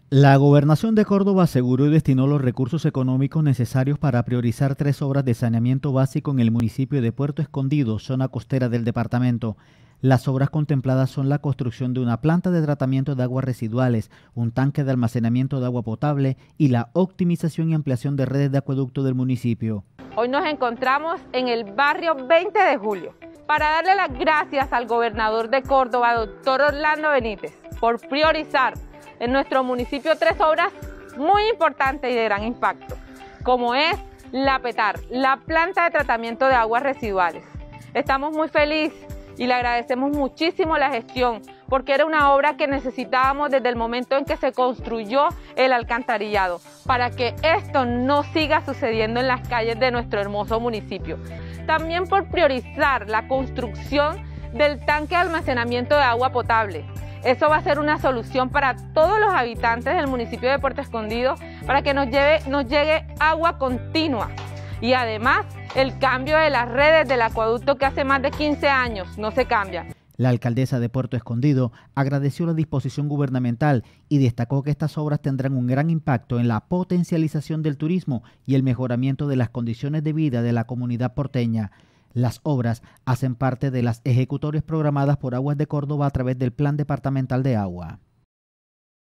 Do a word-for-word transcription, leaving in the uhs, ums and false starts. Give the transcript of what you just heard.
La Gobernación de Córdoba aseguró y destinó los recursos económicos necesarios para priorizar tres obras de saneamiento básico en el municipio de Puerto Escondido, zona costera del departamento. Las obras contempladas son la construcción de una planta de tratamiento de aguas residuales, un tanque de almacenamiento de agua potable y la optimización y ampliación de redes de acueducto del municipio. Hoy nos encontramos en el barrio veinte de julio para darle las gracias al gobernador de Córdoba, doctor Orlando Benítez, por priorizar en nuestro municipio tres obras muy importantes y de gran impacto, como es la PETAR, la planta de tratamiento de aguas residuales. Estamos muy felices y le agradecemos muchísimo la gestión, porque era una obra que necesitábamos desde el momento en que se construyó el alcantarillado, para que esto no siga sucediendo en las calles de nuestro hermoso municipio. También por priorizar la construcción del tanque de almacenamiento de agua potable. Eso va a ser una solución para todos los habitantes del municipio de Puerto Escondido para que nos, lleve, nos llegue agua continua. Y además, el cambio de las redes del acueducto que hace más de quince años no se cambia. La alcaldesa de Puerto Escondido agradeció la disposición gubernamental y destacó que estas obras tendrán un gran impacto en la potencialización del turismo y el mejoramiento de las condiciones de vida de la comunidad porteña. Las obras hacen parte de las ejecutorias programadas por Aguas de Córdoba a través del Plan Departamental de Agua.